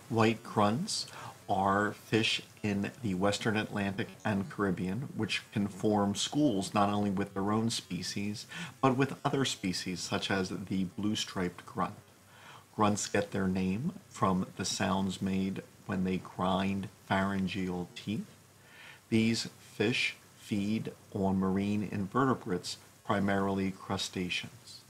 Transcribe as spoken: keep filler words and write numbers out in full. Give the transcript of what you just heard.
White grunts are fish in the Western Atlantic and Caribbean, which can form schools not only with their own species, but with other species, such as the blue-striped grunt. Grunts get their name from the sounds made when they grind pharyngeal teeth. These fish feed on marine invertebrates, primarily crustaceans.